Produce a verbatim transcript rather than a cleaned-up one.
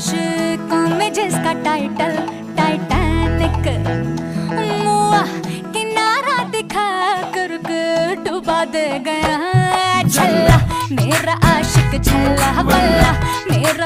आशिकों में जिसका title Titanic, मुआ किनारा दिखा कर डुबा दे गया। छल्ला मेरा आशिक छल्ला वल्ला मेरा